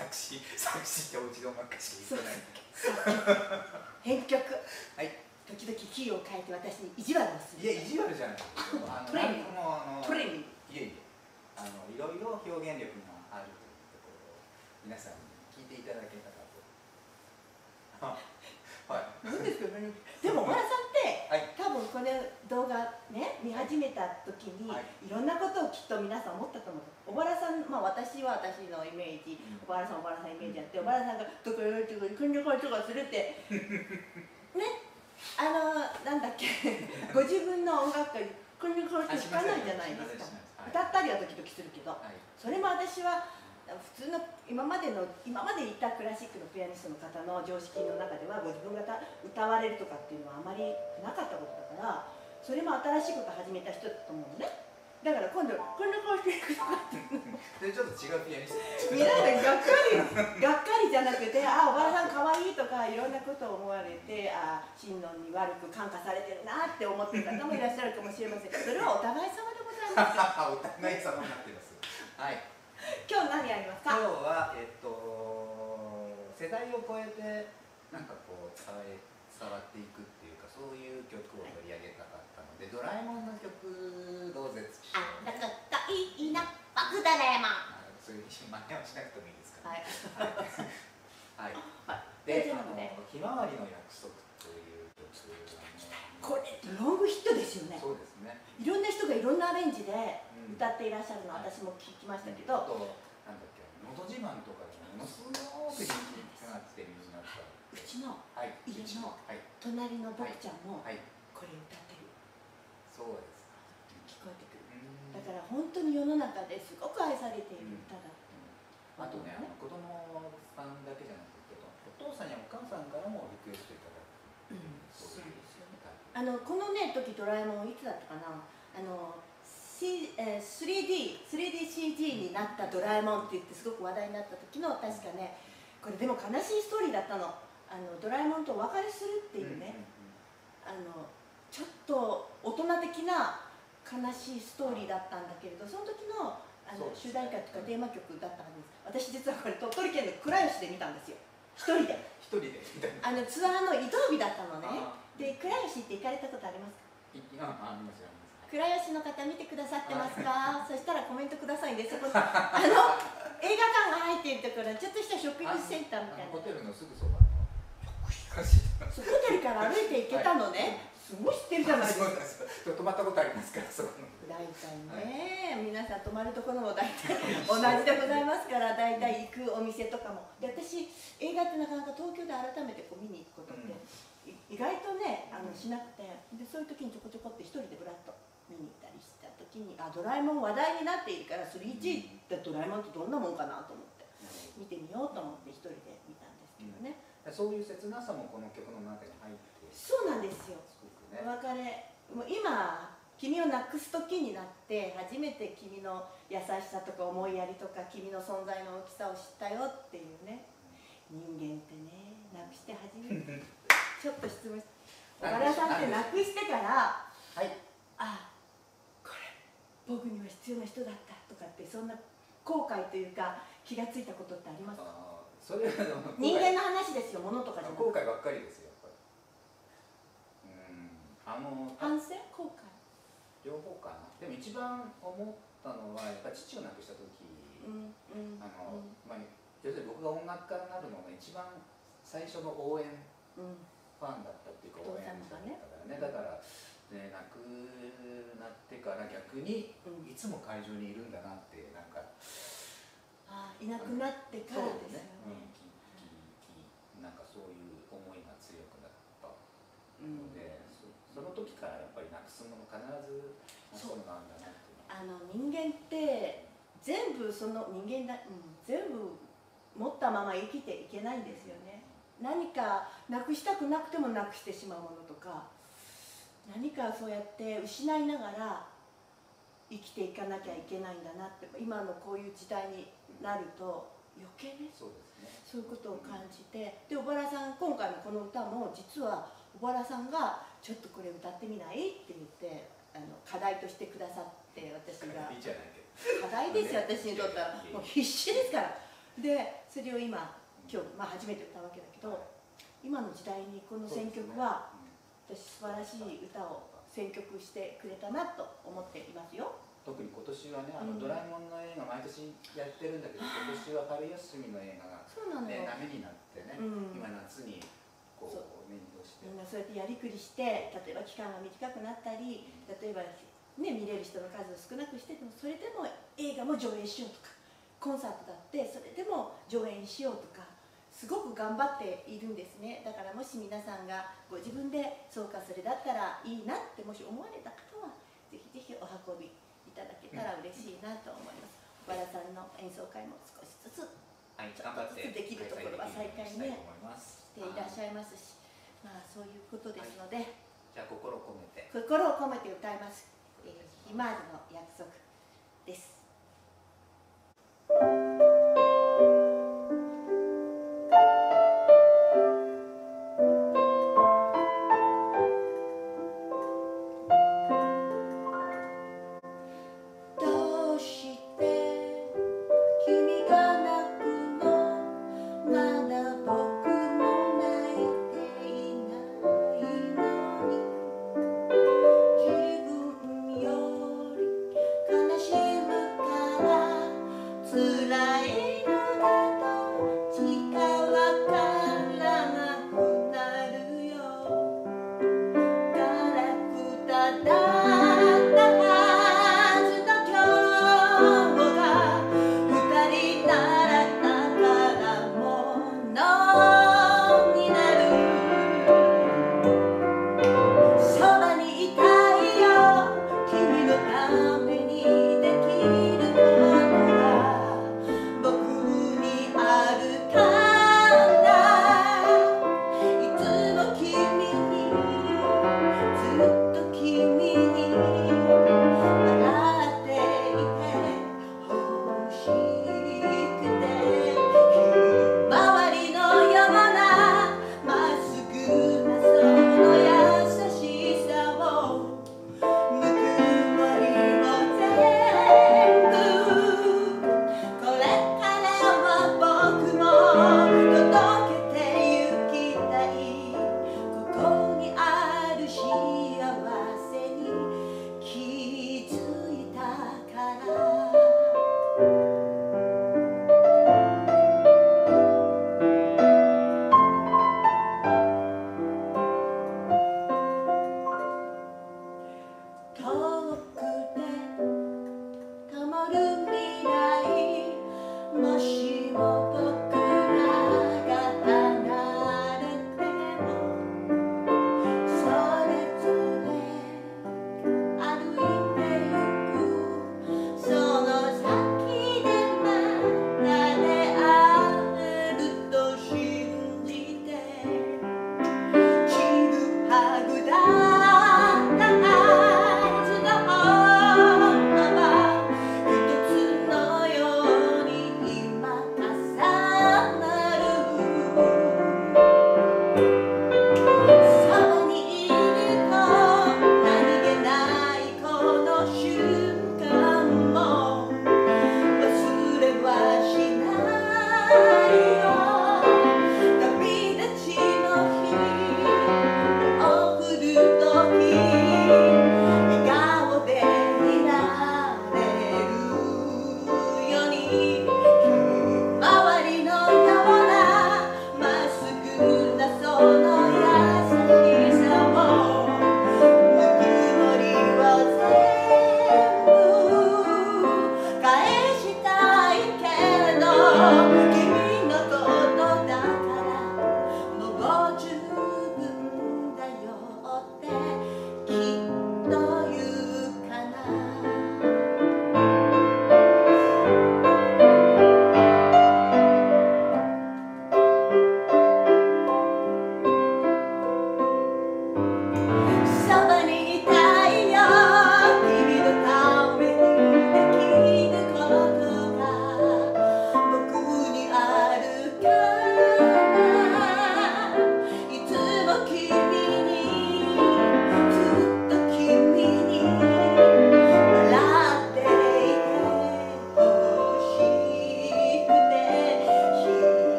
作詞っておうちで音楽しか言ってない。 編曲。 はい。 時々キーを変えて私に意地悪をする。 いや意地悪じゃない。 トレーニング。トレーニング。 いえいえ。いろいろ表現力があるというところを皆さんに聞いていただけたかと。はい。 何ですかね。でも小原さんって、 はい、 多分この動画ね見始めた時に、はい、いろんなことをきっと皆さん思ったと思う。小原さん、まあ私は私のイメージ、小原さんイメージあって、小原さんがどこやるとか訓練会とかするってね、なんだっけご自分の音楽会訓練会って聞かないじゃないですか。歌ったりは時々するけど、それも私は普通の今までいたクラシックのピアニストの方の常識の中ではご自分が歌われるとかっていうのはあまりなかったことだから、それも新しいこと始めた人だと思うのね。だから今度こんな顔していくとかってちょっと違うピアニスト皆さんがっかりじゃなくて、あ、おばあさんかわいいとかいろんなことを思われて、あ、親鸞に悪く感化されてるなって思ってる方もいらっしゃるかもしれません。それはお互い様でございますお互い様になってます。はい。 今日何やりますか？ 今日は世代を超えてなんかこう伝わっていくっていうか、そういう曲を取り上げたかったので、ドラえもんの曲どうぜつきしょう。 あったかたいいなバクドラえもん。 そういう真似をしなくてもいいですか、 ね。 はい。はい。で、ひまわりの約束という曲これロングヒットですよね。 そうですね。 いろんな人がいろんなアレンジで歌っていらっしゃるの、私も聞きましたけど。 あとなんだっけ、のど自慢とかでものすごく人気があって人気になった。 うちの家の隣の僕ちゃんもこれ歌ってる。 そうです。 聞こえてくる。だから本当に世の中ですごく愛されている歌だ。 あとね、子供さんだけじゃなくて、お父さんやお母さんからもリクエストいただく。そうですよね。 このね時ドラえもんいつだったかな、3DCG になったドラえもんって言ってすごく話題になった時の、確かね、これでも悲しいストーリーだったの。ドラえもんとお別れするっていうね、ちょっと大人的な悲しいストーリーだったんだけれど、その時の主題歌とかテーマ曲だったんです。私実はこれ鳥取県の倉吉で見たんですよ、一人で。 ツアーの移動日だったのね。で、倉吉って行かれたことありますか？ ありますよ。 倉吉の方見てくださってますか？そしたらコメントくださいね。そこ映画館が入っているところ、ちょっとしたショッピングセンターみたいな。 ホテルのすぐそばのホテルから歩いて行けたのね。すごい知ってるじゃないですか。 泊まったことありますから、そこの。 大体ね、皆さん泊まるところも大体同じでございますから、大体行くお店とかも。で、私映画ってなかなか東京で改めて見に行くことって意外とねしなくて、でそういう時にちょこちょこって一人でブラッと見に行ったりした時に、ドラえもん話題になっているから 3G ってドラえもんってどんなもんかなと思って見てみようと思って一人で見たんですけどね。 そういう切なさもこの曲の中に入っている。 そうなんですよ。お別れ、もう今君をなくす時になって初めて君の優しさとか思いやりとか君の存在の大きさを知ったよっていうね。人間ってね、なくして初めてちょっと質問して、小原さんってなくしてから、 はい、 あ、これ僕には必要な人だったとかって、そんな後悔というか気がついたことってありますか？ それは人間の話ですよ、ものとかじゃなくて。 後悔ばっかりですよ、やっぱり。 反省？後悔？ 両方かな。でも一番思ったのはやっぱり父を亡くした時、要するに僕が音楽家になるのが一番最初の応援ファンだったっていうか、応援者だったからね。だから亡くなってから逆にいつも会場にいるんだなって、なんかいなくなってからですよね。 なんかそういう思いが強くなったので、その時からやっぱりなくすもの必ずそうなんだなって。 人間って全部その人間だ、全部持ったまま生きていけないんですよね。何かなくしたくなくてもなくしてしまうものとか、何かそうやって失いながら生きていかなきゃいけないんだなって、今のこういう時代になると余計ね、そういうことを感じて、で小原さん、今回のこの歌も実は小原さんが「ちょっとこれ歌ってみない?」って言って課題としてくださって、私が課題ですよ、私にとったらもう必死ですから。 でそれを今日、初めて歌うわけだけど、今の時代にこの選曲は、私素晴らしい歌を選曲してくれたなと思っていますよ。 特に今年はね、ドラえもんの映画毎年やってるんだけど、今年は春休みの映画がね、波になってね、今夏にこうメインとしてみんなそうやってやりくりして、例えば期間が短くなったり、例えばね、見れる人の数を少なくしてても、それでも映画も上映しようとか、コンサートだってそれでも上演しようとか、すごく頑張っているんですね。だからもし皆さんがご自分でそうかそれだったらいいなってもし思われた方は、ぜひぜひお運びいただけたら嬉しいなと思います。小原さんの演奏会も少しずつちょっとずつできるところは再開ねしていらっしゃいますし、そういうことですので、 じゃあ心を込めて歌います。ひまわりの約束です。だ